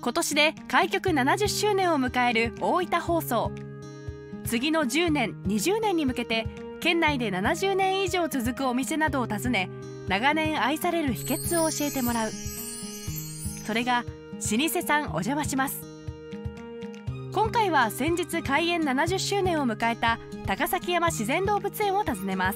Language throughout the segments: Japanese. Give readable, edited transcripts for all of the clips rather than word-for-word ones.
今年で開局70周年を迎える大分放送。次の10年20年に向けて県内で70年以上続くお店などを訪ね、長年愛される秘訣を教えてもらう。それが老舗さんお邪魔します。今回は先日開園70周年を迎えた高崎山自然動物園を訪ねます。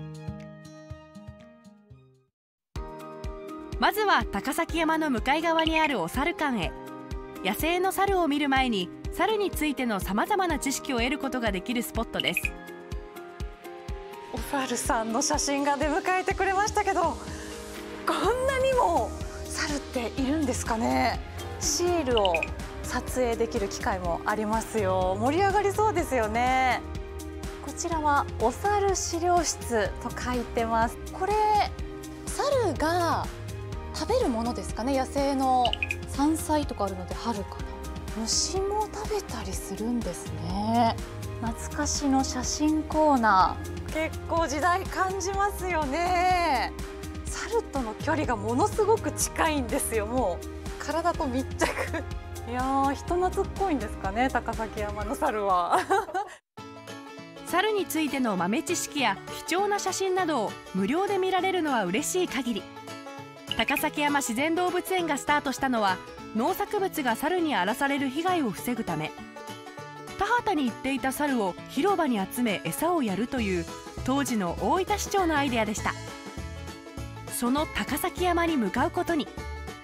まずは高崎山の向かい側にあるお猿館へ。野生の猿を見る前に猿についてのさまざまな知識を得ることができるスポットです。 お猿さんの写真が出迎えてくれましたけど、こんなにも猿っているんですかね。シールを撮影できる機会もありますよ。盛り上がりそうですよね。こちらはお猿資料室と書いてます。これ猿が食べるものですかね。野生の山菜とかあるので春かな。虫も食べたりするんですね。懐かしの写真コーナー、結構時代感じますよね。猿との距離がものすごく近いんですよ。もう体と密着いやー、人懐っこいんですかね、高崎山の猿は猿についての豆知識や貴重な写真などを無料で見られるのは嬉しい限り。高崎山自然動物園がスタートしたのは、農作物が猿に荒らされる被害を防ぐため。田畑に行っていた猿を広場に集め餌をやるという当時の大分市長のアイデアでした。その高崎山に向かうことに。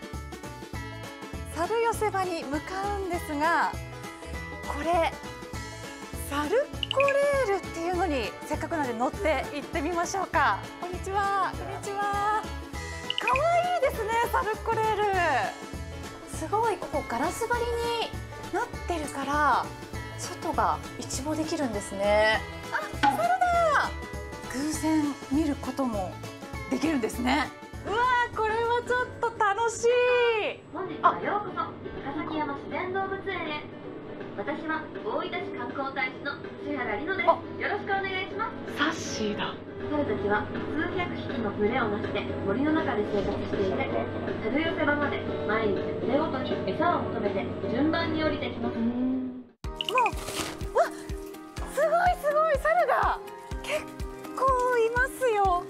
猿寄せ場に向かうんですが、これ猿コレールっていうのにせっかくなので乗って行ってみましょうか。こんにちは。こんにちは。可愛いですね、猿コレール。すごい、ここガラス張りになってるから外が一望できるんですね。あ、猿だ。偶然見ることもできるんですね。うわー、これはちょっと楽しい。 本日はようこそ高崎山自然動物園へ。私は大分市観光大使の千原里乃です。よろしくお願いします。 サッシーだ。 猿たちは数百匹の群れをなして森の中で生活していて、猿寄せ場まで毎日群れごとに餌を求めて順番に降りてきます。 もう、わ、すごいすごい、猿が結構いますよ。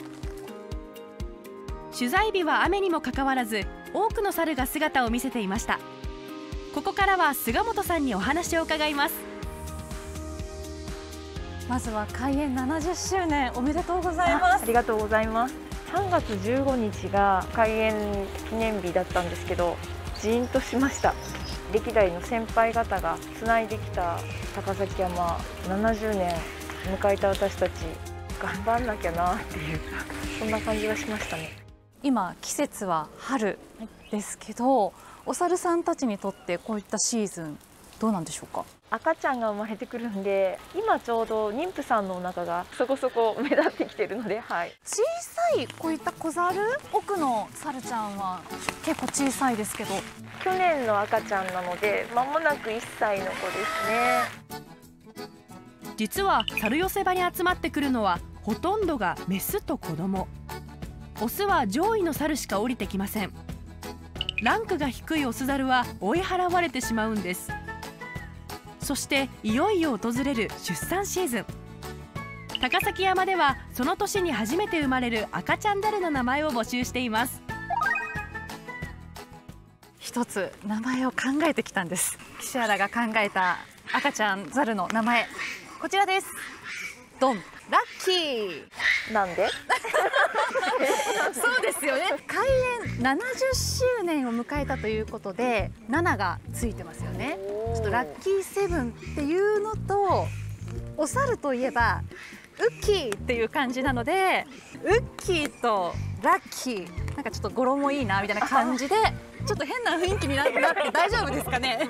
取材日は雨にもかかわらず多くの猿が姿を見せていました。ここからは菅本さんにお話を伺います。 まずは開園70周年おめでとうございます。 ありがとうございます。3月15日が開園記念日だったんですけど、ジーンとしました。歴代の先輩方がつないできた高崎山70年迎えた私たち、頑張んなきゃなっていうそんな感じがしましたね。 今季節は春ですけど、お猿さんたちにとってこういったシーズンどうなんでしょうか。 赤ちゃんが生まれてくるんで、今ちょうど妊婦さんのお腹がそこそこ目立ってきてるので、はい、 小さいこういった小猿、奥の猿ちゃんは結構小さいですけど、 去年の赤ちゃんなので間もなく1歳の子ですね。 実は猿寄せ場に集まってくるのはほとんどがメスと子供。オスは上位の猿しか降りてきません。ランクが低いオス猿は追い払われてしまうんです。そしていよいよ訪れる出産シーズン。高崎山ではその年に初めて生まれる赤ちゃん猿の名前を募集しています。 一つ名前を考えてきたんです。岸原が考えた赤ちゃん猿の名前、こちらです。ドン、ラッキー。 なんでそうですよね。開園70周年を迎えたということで7がついてますよね。ちょっとラッキーセブンっていうのと、お猿といえばウッキーっていう感じなので、ウッキーとラッキー、なんかちょっと語呂もいいなみたいな感じで、ちょっと変な雰囲気になって大丈夫ですかね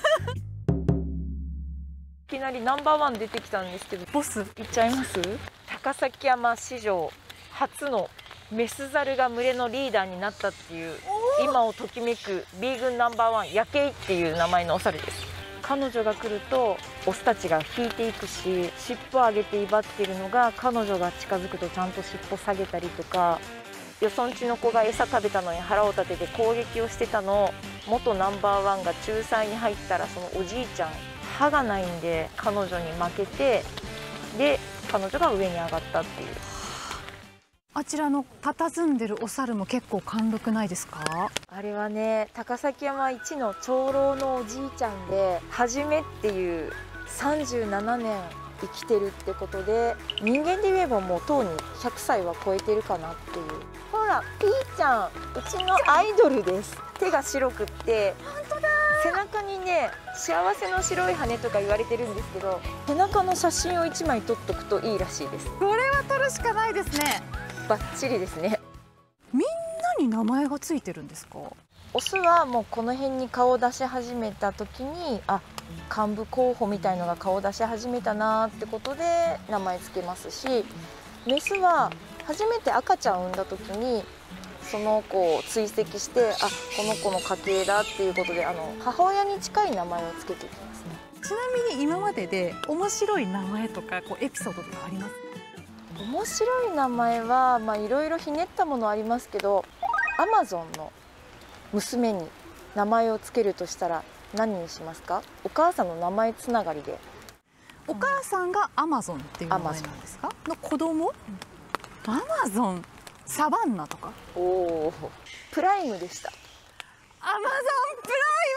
いきなりナンバーワン出てきたんですけど、 ボスいっちゃいます。高崎山史上初のメス猿が群れのリーダーになったっていう、今をときめく B 群ナンバーワン、ヤケイっていう名前のお猿です。彼女が来るとオスたちが引いていくし、尻尾を上げて威張っているのが、彼女が近づくとちゃんと尻尾下げたりとか、 よそんちの子が餌食べたのに腹を立てて攻撃をしてたのを元ナンバーワンが仲裁に入ったら、そのおじいちゃん歯がないんで彼女に負けて、で彼女が上に上がったっていう。 あちらの佇んでるお猿も結構貫禄ないですか？ あれはね、高崎山一の長老のおじいちゃんで、はじめっていう37年生きてるってことで、人間で言えばもうとうに100歳は超えてるかなっていう。ほらピーちゃん、うちのアイドルです。手が白くって、本当だ、背中にね幸せの白い羽とか言われてるんですけど、背中の写真を1枚撮っとくといいらしいです。 これは撮るしかないですね。 バッチリですね。 みんなに名前がついてるんですか？ オスはもうこの辺に顔を出し始めた時に、あ、幹部候補みたいのが顔を出し始めたなってことで名前つけますし、メスは初めて赤ちゃんを産んだ時にその子を追跡して、あ、この子の家系だっていうことで母親に近い名前をつけていきますね。 ちなみに今までで面白い名前とかエピソードとかあります？ 面白い名前はいろいろひねったものありますけど、アマゾンの娘に名前をつけるとしたら何にしますか？お母さんの名前つながりで。 お母さんがアマゾンっていう名前なんですか？の子供？アマゾン、サバンナとか？ おお、プライムでした。 アマゾンプ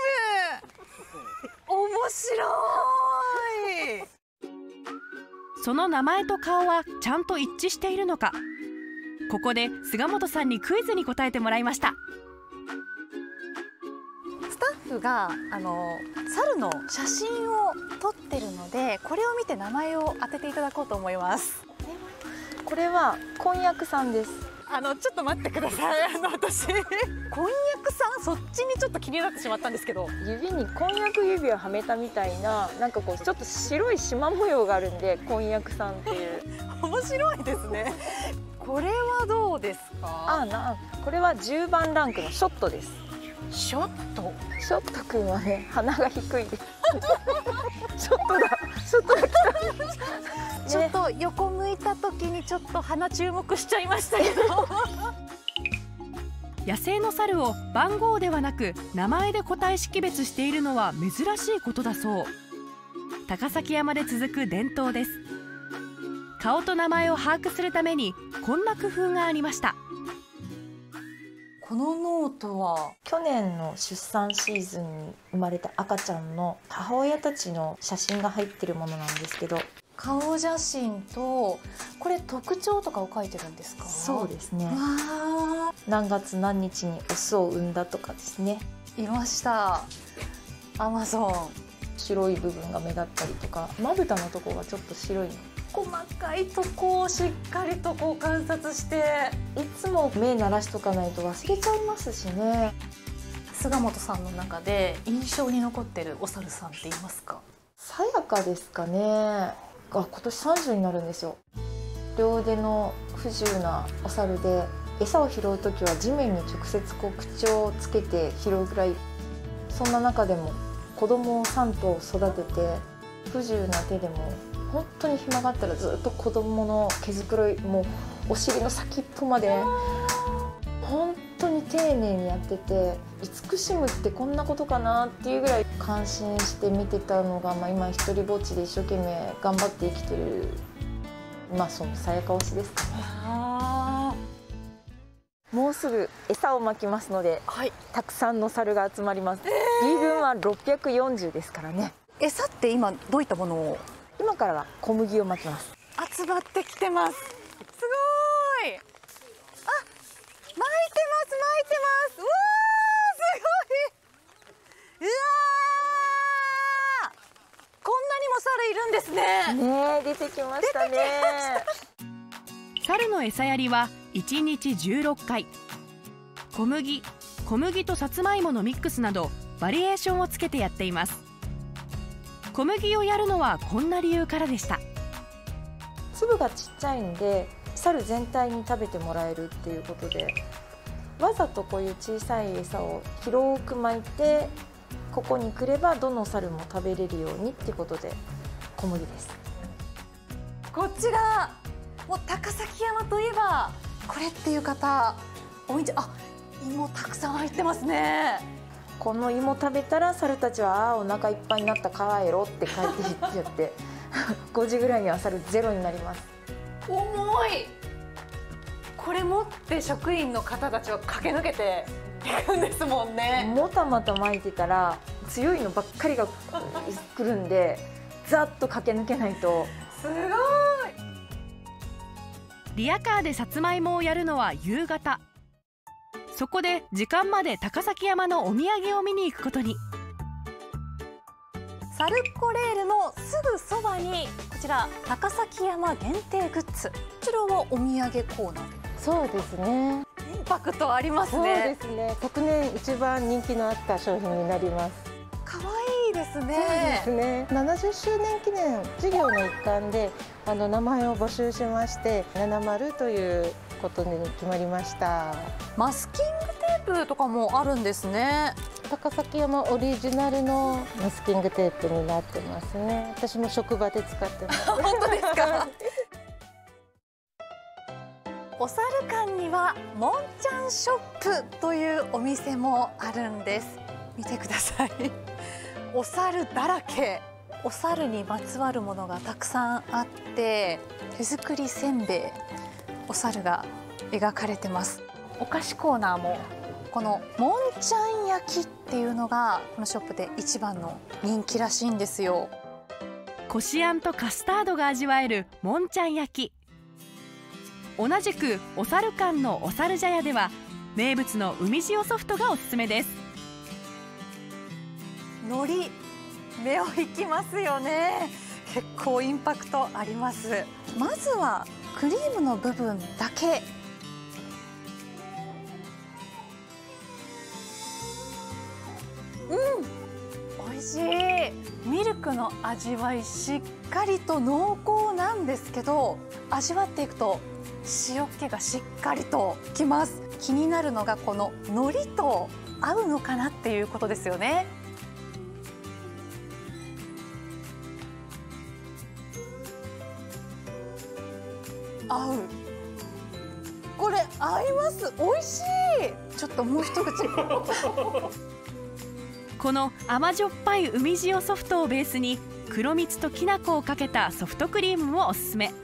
ライム。面白い。 その名前と顔はちゃんと一致しているのか、ここで菅本さんにクイズに答えてもらいました。 スタッフが猿の写真を撮ってるので、これを見て名前を当てていただこうと思います。 これはこんにゃくさんです。 ちょっと待ってください。私こんにゃくさん、そっちにちょっと気になってしまったんですけど、 指にこんにゃく指をはめたみたいな、なんかこうちょっと白い縞模様があるんで、こんにゃくさんっていう。 面白いですね。これはどうですか？ これは10番ランクのショットです。 ショット？ ショットくんはね、鼻が低いです。ショットだ、ショットが来た。 ちょっと横向いた時にちょっと鼻注目しちゃいましたけど。 野生の猿を番号ではなく名前で個体識別しているのは珍しいことだそう。高崎山で続く伝統です。顔と名前を把握するためにこんな工夫がありました。 このノートは去年の出産シーズンに生まれた赤ちゃんの母親たちの写真が入ってるものなんですけど、 顔写真とこれ特徴とかを書いてるんですか？ そうですね。 わ何月何日にオスを産んだとかですね。 ー、いました。アマゾン。 白い部分が目立ったりとか、まぶたのとこがちょっと白いの。 細かいとこをしっかりと観察して、 いつも目慣らしとかないと忘れちゃいますしね。 菅本さんの中で印象に残ってるお猿さんっていますか？ さやかですかね。今年30になるんですよ。両腕の不自由なお猿で、餌を拾う時は地面に直接口をつけて拾うぐらい、そんな中でも子供を3頭育てて、不自由な手でも本当に暇があったらずっと子供の毛づくろい、もうお尻の先っぽまで本当に丁寧にやってて、慈しむってこんなことかなっていうぐらい感心して見てたのが、今一人ぼっちで一生懸命頑張って生きてる、そのさやか推しですかね。もうすぐ餌をまきますので、はい、たくさんの猿が集まります。B群は640ですからね。 餌って今どういったものを？ 今からは小麦をまきます。 集まってきてます。すごい。巻いてます。うわー、すごい。うわー、こんなにも猿いるんですね。 ねえ、出てきましたね。 猿の餌やりは1日16回。小麦とさつまいものミックスなどバリエーションをつけてやっています。小麦をやるのはこんな理由からでした。 粒がちっちゃいんで猿全体に食べてもらえるっていうことで、わざとこういう小さい餌を広く巻いて、ここに来ればどの猿も食べれるようにっていうことで小麦です。 こちらもう高崎山といえばこれっていう方おみちゃん、あ、芋たくさん入ってますね。 この芋食べたら猿たちはお腹いっぱいになった帰ろって帰っていっちゃって5時ぐらいには猿ゼロになります。 重い。これ持って職員の方たちは駆け抜けていくんですもんね。 もたもた巻いてたら強いのばっかりが来るんで、ざっと駆け抜けないと。 すごい。 リヤカーでさつまいもをやるのは夕方。そこで時間まで高崎山のお土産を見に行くことに。 サルコレールのすぐそばにこちら高崎山限定グッズ、こちらはお土産コーナー。 そうですね。 インパクトありますそうね。 ですね。昨年一番人気のあった商品になります。 可愛いですね。 そうですね。70周年記念事業の一環で名前を募集しまして、70ということに決まりました。 マスキングテープとかもあるんですね。 高崎山オリジナルのマスキングテープになってますね。私も職場で使ってます。 本当ですか。お猿館にはもんちゃんショップというお店もあるんです。見てください。お猿だらけ。お猿にまつわるものがたくさんあって、手作りせんべい、お猿が描かれてます。お菓子コーナーもこのもんちゃん焼きっていうのがこのショップで一番の人気らしいんですよ。 こしあんとカスタードが味わえるもんちゃん焼き。同じくお猿館のお猿茶屋では名物の海塩ソフトがおすすめです。 海苔、目を引きますよね。結構インパクトあります。まずはクリームの部分だけ。美味しい。ミルクの味わいしっかりと濃厚なんですけど、味わっていくと塩気がしっかりときます。気になるのがこの海苔と合うのかなっていうことですよね。合う。これ合います。美味しい。ちょっともう一口。 この甘じょっぱい海塩ソフトをベースに黒蜜ときな粉をかけたソフトクリームもおすすめ。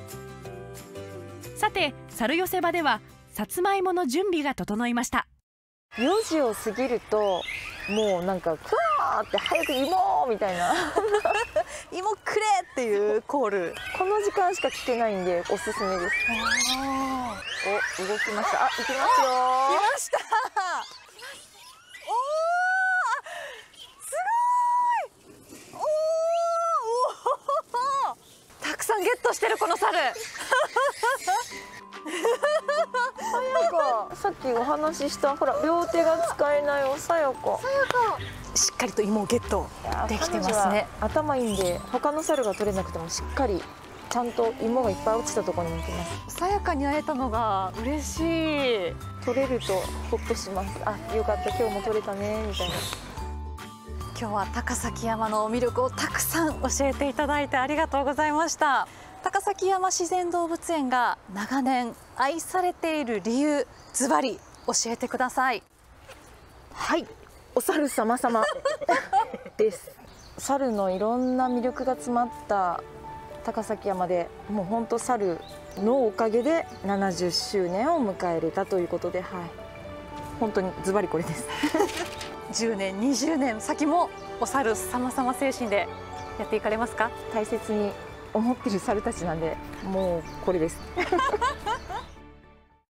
さて猿寄せ場ではさつまいもの準備が整いました。 4時を過ぎるともうなんかクワーって早く芋みたいな芋くれっていうコール。 この時間しか聞けないんでおすすめです。お、動きました。あ、行きますよ。 来ました。おー、すごい。おー、たくさんゲットしてるこの猿。 さっきお話ししたほら両手が使えないおさやか。 しっかりと芋をゲットできてますね。 頭いいんで他の猿が取れなくてもしっかりちゃんと芋がいっぱい落ちたところに行きます。 さやかに会えたのが嬉しい。 取れるとホッとします。あ、よかった、今日も取れたねみたいな。 今日は高崎山の魅力をたくさん教えていただいてありがとうございました。高崎山自然動物園が長年愛されている理由、ズバリ教えてください。 はい、お猿様様です。猿のいろんな魅力が詰まった高崎山で、もう本当猿のおかげで70周年を迎えれたということで、はい、本当にズバリこれです 10年20年先もお猿様々精神でやっていかれますか？ 大切に思ってる猿たちなんで、もうこれです